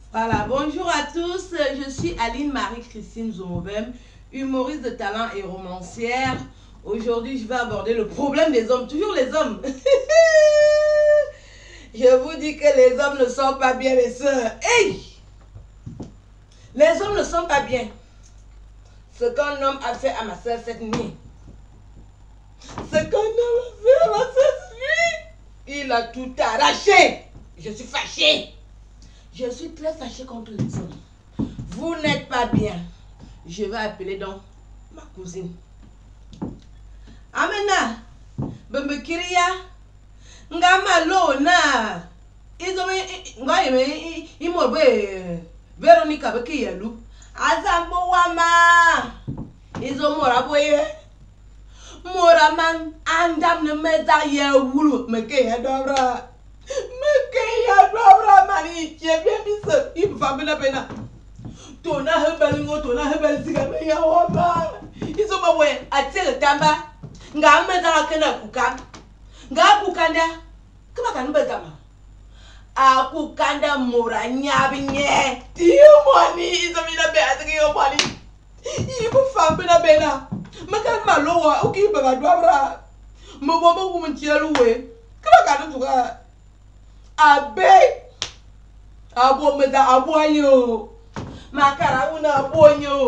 Voilà, bonjour à tous, je suis Aline Marie-Christine Zomovem, humoriste de talent et romancière. Aujourd'hui, je vais aborder le problème des hommes, toujours les hommes. Je vous dis que les hommes ne sont pas bien, les sœurs. Hey! Les hommes ne sont pas bien. Ce qu'un homme a fait à ma soeur cette nuit. Ce qu'un homme a fait à ma soeur cette nuit. Il a tout arraché. Je suis fâchée. Je suis très fâchée contre les hommes. Vous n'êtes pas bien. Je vais appeler donc ma cousine. Amena, Bembekiria, Ngama Lona, Veronica Bekiyalu, Azambo Wama, Izomoraboye, Moraman, Andam the Meta Yawulu, Mekea Dobra. Mekeya dobra mani chebe biso ifambela pena tona hebelingo tona hebelisiga meya waba izo bawe atele tamba nga meza kana kuka nga kukanda kama kanumbe kama akukanda muranya binye tiomoni izo mina be atike yomoni ibu fambela pena maka malowa ukiba badwabra mbobo kumunchialuwe kama kanutuka abe abo meda abo anyo makara una abo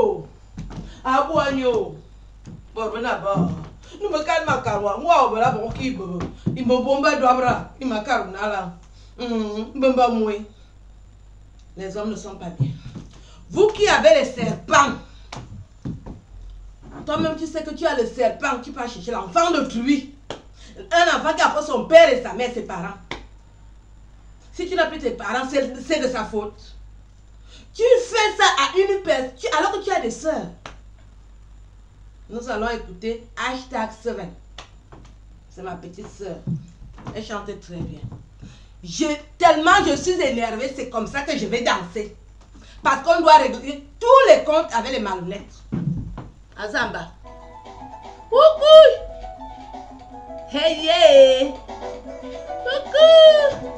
anyo borona ba no makal makarwa ngwa obala bo kibo imbomba doabra imakaru nala mbomba moué. Les hommes ne sont pas bien. Vous qui avez les serpents, toi-même tu sais que tu as le serpent, tu peux chercher l'enfant d'autrui, un enfant qui a fait son père et sa mère, ses parents. Si tu n'as plus tes parents, c'est de sa faute. Tu fais ça à une personne, alors que tu as des sœurs. Nous allons écouter #7. C'est ma petite sœur. Elle chantait très bien. Tellement je suis énervée, c'est comme ça que je vais danser. Parce qu'on doit régler tous les comptes avec les malhonnêtes. Azamba. Coucou. Hey yeah. Coucou.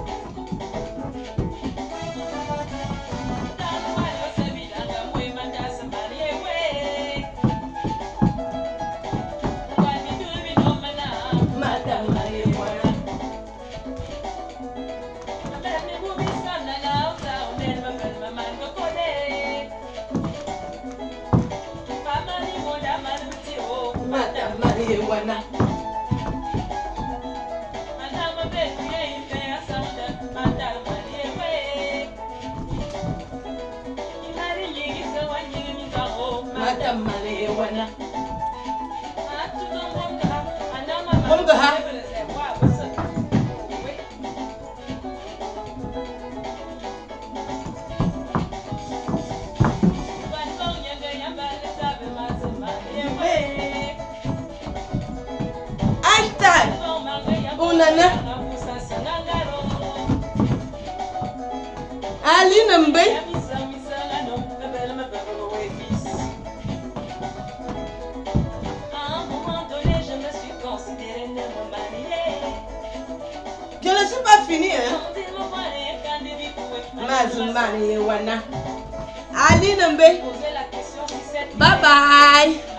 Aline Mbe. Je ne suis pas fini, hein. Mazumani Wana. Aline Mbe. Bye bye.